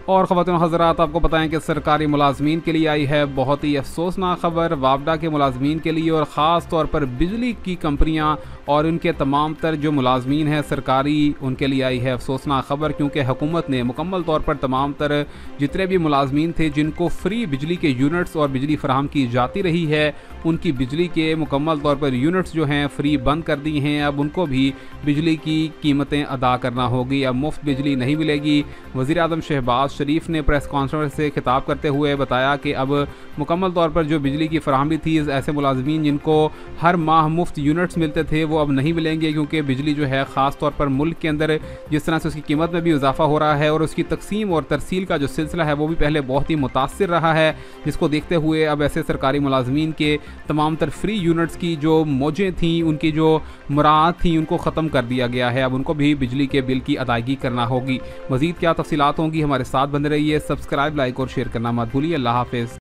और ख़वातीन और हज़रात, आपको बताएं कि सरकारी मुलाजमीन के लिए आई है बहुत ही अफसोसनाक खबर। वापडा के मुलाजमीन के लिए और ख़ास तौर पर बिजली की कंपनियां और उनके तमाम तर जो मुलाजमीन हैं सरकारी, उनके लिए आई है अफसोसनाक खबर, क्योंकि हुकूमत ने मुकम्मल तौर पर तमाम तर जितने भी मुलाजमीन थे जिनको फ्री बिजली के यूनिट्स और बिजली फराहम की जाती रही है, उनकी बिजली के मुकम्मल तौर पर यूनिट्स जो हैं फ्री बंद कर दी हैं। अब उनको भी बिजली की कीमतें अदा करना होगी, अब मुफ्त बिजली नहीं मिलेगी। वज़ीर आज़म शहबाज शरीफ ने प्रेस कॉन्फ्रेंस से खिताब करते हुए बताया कि अब मुकम्मल तौर पर जो बिजली की फराहमी थी ऐसे मुलाजमीन जिनको हर माह मुफ्त यूनिट्स मिलते थे वो अब नहीं मिलेंगे, क्योंकि बिजली जो है ख़ास तौर पर मुल्क के अंदर जिस तरह से उसकी कीमत में भी इजाफा हो रहा है और उसकी तकसीम और तरसील का जो सिलसिला है वो भी पहले बहुत ही मुतासिर रहा है, जिसको देखते हुए अब ऐसे सरकारी मुलाजमीन के तमाम तर फ्री यूनिट्स की जो मौजें थीं, उनकी जो मुराद थी, उनको ख़त्म कर दिया गया है। अब उनको भी बिजली के बिल की अदायगी करना होगी। मज़ीद क्या तफसीलात होंगी, हमारे साथ बने रहिए। सब्सक्राइब, लाइक और शेयर करना मत भूलिए। अल्लाह हाफ़िज़।